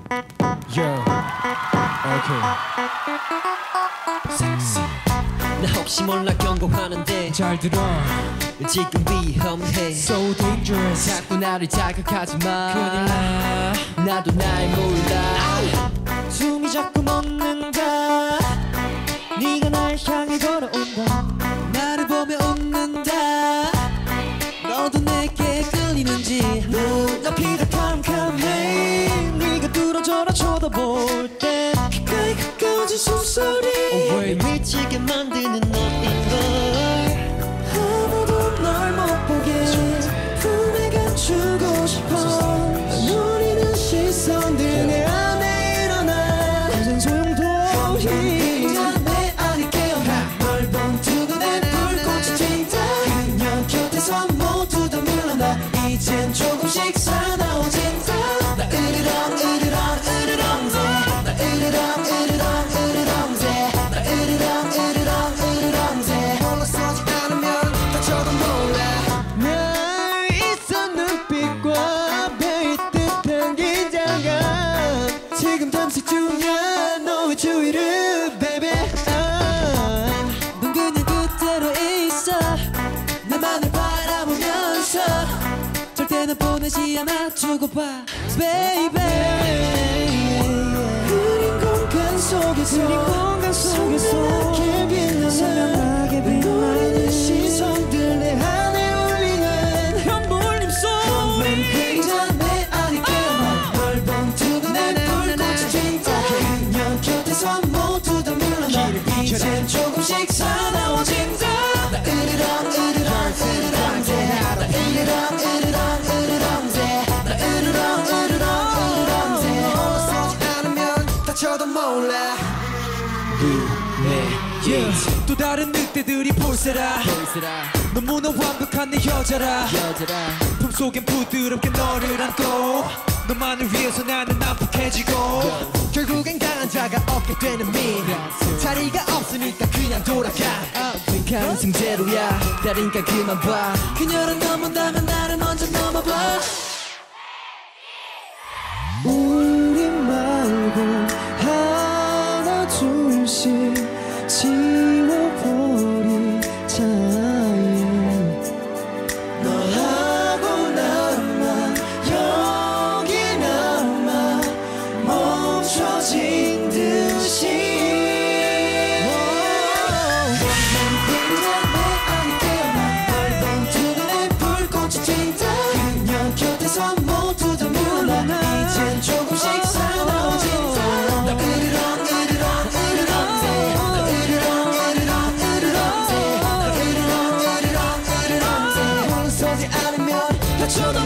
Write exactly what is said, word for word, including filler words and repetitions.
Yo, okay. 나 혹시 몰라 경고하는데 잘 들어. 지금 위험해. So dangerous. 자꾸 나를 자극하지 마. 큰일 나. 나도 날 몰라. 숨이 자꾸 멎는다. 네가 날 향해 걸어온다. 나를 보며 웃는다. 너도 내게 끌리는지. 눈앞이 다 캄캄해. 네가 뚫어져라 쳐다볼 때 가까이 가까워진 숨소리. oh, 미치게 만드는 너인걸. 아무도 널 못 보게 품에 감추고 싶어. 노리는 시선들 내 안에 일어나. 무슨 소용도히 내 안에 깨어나. 널 본 두 눈에 불꽃이 튄다. 그녀 곁에서 모두 다 물러나. 이젠 조금씩 사나워진다. 나 으르렁 으르렁 으르렁대. 나 으르렁 으르렁 으르렁대. 나 으르렁 으르렁 으르렁대. 올라서지 않으면 다쳐도 몰라. 날 있어 눈빛과 배일 듯한 긴장감. 지금 탐색 중이야 너의 주위를 baby. 아, 넌 그냥 그대로 있어. 나만을 바라보면서 절대 난 보내지 않아. 두고 봐 baby. 흐린 공간 속에서 흐린 공간 속에서 선명하게 빛나는 선명하게 빛나는 시선들 내 안에 울리는 현물림 속. 그저 내 안에 깨어나. 널 본 두 눈에 불꽃이 튄다. 그녀 곁에서 모두 다 물러나. 이젠 조금씩 사나워진다. 나 으르렁 으르렁 으르렁대. 나 으르렁 으르렁 으르렁대. 나 으르렁 으르렁 으르렁대. 올라서지 않으면 다쳐도 몰라. 루네이트. 또 다른 늑대들이 볼세라. 너무나 완벽한 내 여자라. 여자라. 품속엔 부드럽게 너를 안고. 너만을 위해서 나는 난폭해지고. 결국엔 강한 자가 얻게 되는 미. 자리가 없으니까 그냥 돌아가. 강승제로야. 다르니까 그만 봐. 그녀를 넘어다면 나를 먼저 넘어봐. 우리 말고 하나 둘씩 지워버리자. 너하고 나만 여기 남아 멈춰진 듯이. 그냥 내 안에 깨어나. 널 본 두 눈에 불꽃이 튄다. 그녀 곁에서 모두 다 물러나. 이젠 조금씩 사나워진다. 나 으르렁 으르렁 으르렁대. 나 으르렁 으르렁 으르렁대. 나 으르렁 으르렁 으르렁대. 물러서지 않으면 다쳐도